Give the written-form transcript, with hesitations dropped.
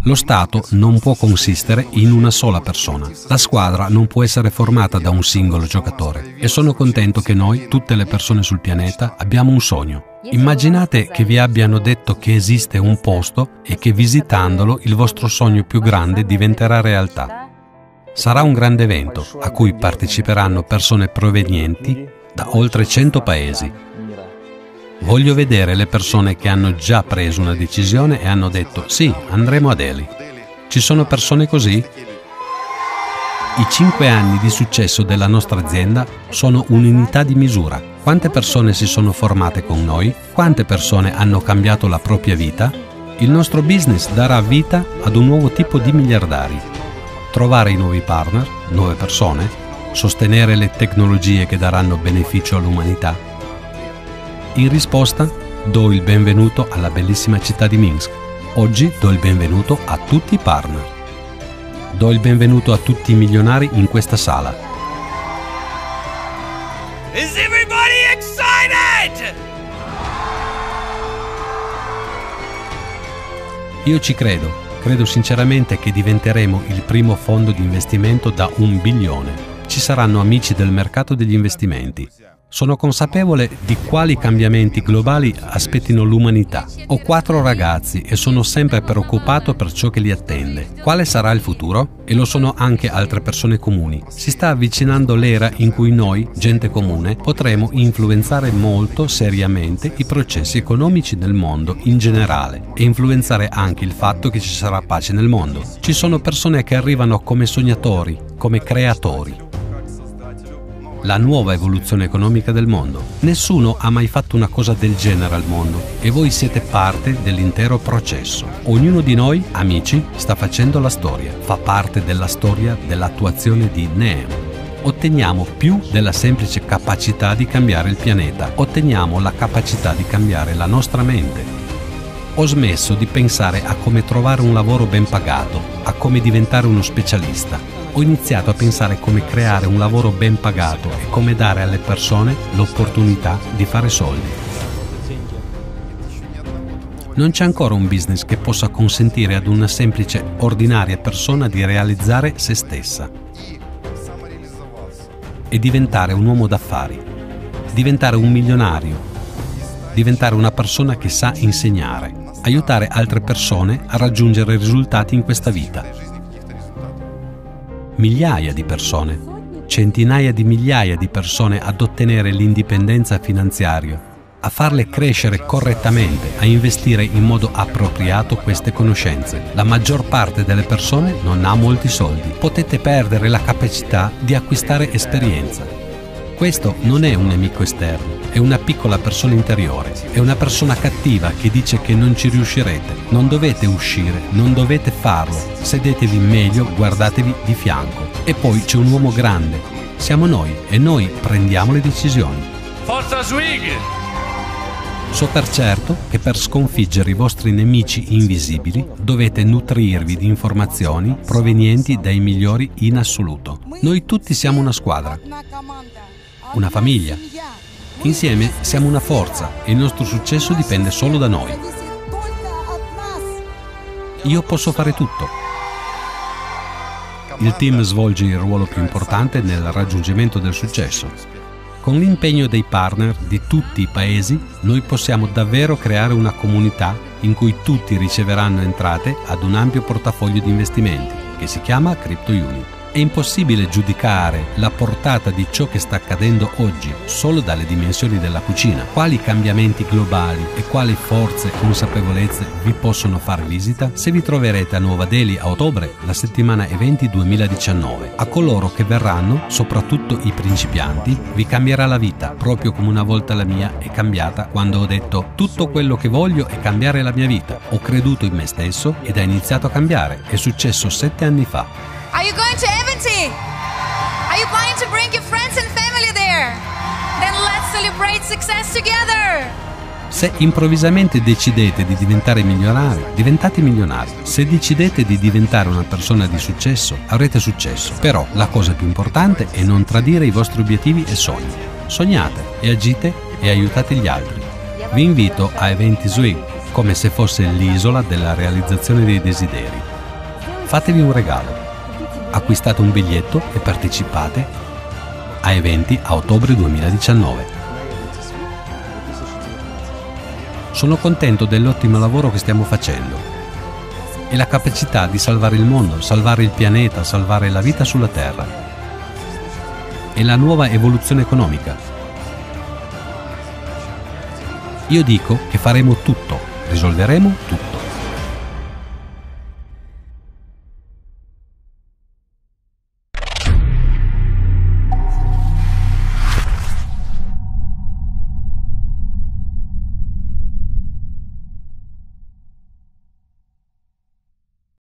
Lo Stato non può consistere in una sola persona. La squadra non può essere formata da un singolo giocatore. E sono contento che noi, tutte le persone sul pianeta, abbiamo un sogno. Immaginate che vi abbiano detto che esiste un posto e che visitandolo il vostro sogno più grande diventerà realtà. Sarà un grande evento a cui parteciperanno persone provenienti da oltre 100 paesi. Voglio vedere le persone che hanno già preso una decisione e hanno detto sì, andremo a Delhi. Ci sono persone così? I 5 anni di successo della nostra azienda sono un'unità di misura. Quante persone si sono formate con noi? Quante persone hanno cambiato la propria vita? Il nostro business darà vita ad un nuovo tipo di miliardari. Trovare i nuovi partner, nuove persone, sostenere le tecnologie che daranno beneficio all'umanità. In risposta, do il benvenuto alla bellissima città di Minsk. Oggi do il benvenuto a tutti i partner. Do il benvenuto a tutti i milionari in questa sala. Is everybody excited? Io ci credo. Credo sinceramente che diventeremo il primo fondo di investimento da 1 bilione. Ci saranno amici del mercato degli investimenti. Sono consapevole di quali cambiamenti globali aspettino l'umanità. Ho 4 ragazzi e sono sempre preoccupato per ciò che li attende. Quale sarà il futuro? E lo sono anche altre persone comuni. Si sta avvicinando l'era in cui noi, gente comune, potremo influenzare molto seriamente i processi economici del mondo in generale e influenzare anche il fatto che ci sarà pace nel mondo. Ci sono persone che arrivano come sognatori, come creatori. La nuova evoluzione economica del mondo. Nessuno ha mai fatto una cosa del genere al mondo e voi siete parte dell'intero processo. Ognuno di noi, amici, sta facendo la storia. Fa parte della storia dell'attuazione di NEM. Otteniamo più della semplice capacità di cambiare il pianeta. Otteniamo la capacità di cambiare la nostra mente. Ho smesso di pensare a come trovare un lavoro ben pagato, a come diventare uno specialista. Ho iniziato a pensare come creare un lavoro ben pagato e come dare alle persone l'opportunità di fare soldi. Non c'è ancora un business che possa consentire ad una semplice, ordinaria persona di realizzare se stessa e diventare un uomo d'affari, diventare un milionario, diventare una persona che sa insegnare, aiutare altre persone a raggiungere risultati in questa vita. Migliaia di persone, centinaia di migliaia di persone ad ottenere l'indipendenza finanziaria, a farle crescere correttamente, a investire in modo appropriato queste conoscenze. La maggior parte delle persone non ha molti soldi. Potete perdere la capacità di acquistare esperienza. Questo non è un nemico esterno, è una piccola persona interiore, è una persona cattiva che dice che non ci riuscirete. Non dovete uscire, non dovete farlo. Sedetevi meglio, guardatevi di fianco. E poi c'è un uomo grande. Siamo noi e noi prendiamo le decisioni. Forza Swig! So per certo che per sconfiggere i vostri nemici invisibili dovete nutrirvi di informazioni provenienti dai migliori in assoluto. Noi tutti siamo una squadra, una famiglia. Insieme siamo una forza e il nostro successo dipende solo da noi. Io posso fare tutto. Il team svolge il ruolo più importante nel raggiungimento del successo. Con l'impegno dei partner di tutti i paesi, noi possiamo davvero creare una comunità in cui tutti riceveranno entrate ad un ampio portafoglio di investimenti, che si chiama Crypto Unit. È impossibile giudicare la portata di ciò che sta accadendo oggi solo dalle dimensioni della cucina. Quali cambiamenti globali e quali forze e consapevolezze vi possono far visita? Se vi troverete a Nuova Delhi a ottobre, la settimana eventi 2019, a coloro che verranno, soprattutto i principianti, vi cambierà la vita, proprio come una volta la mia è cambiata quando ho detto tutto quello che voglio è cambiare la mia vita. Ho creduto in me stesso ed ha iniziato a cambiare. È successo 7 anni fa. Are you going to Eventi? Are you planning to bring your friends and family there? Then let's celebrate success together! Se improvvisamente decidete di diventare milionari, diventate milionari. Se decidete di diventare una persona di successo, avrete successo. Però la cosa più importante è non tradire i vostri obiettivi e sogni. Sognate e agite e aiutate gli altri. Vi invito a Eventi Swig, come se fosse l'isola della realizzazione dei desideri. Fatevi un regalo. Acquistate un biglietto e partecipate a eventi a ottobre 2019. Sono contento dell'ottimo lavoro che stiamo facendo e la capacità di salvare il mondo, salvare il pianeta, salvare la vita sulla Terra e la nuova evoluzione economica. Io dico che faremo tutto, risolveremo tutto.